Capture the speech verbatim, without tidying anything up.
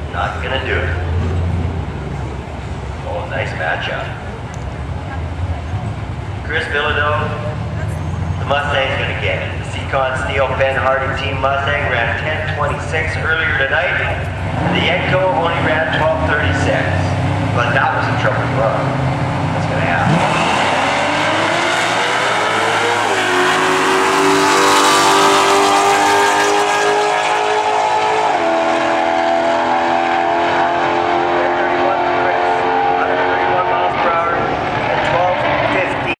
Not gonna do it. Oh, nice matchup. Chris Bilodeau, the Mustang's gonna get it. The Seacon Steel Ben Hardy Team Mustang ran ten twenty-six earlier tonight, and the Yenko only ran twelve thirty-six. But that was a trouble run. What's gonna happen?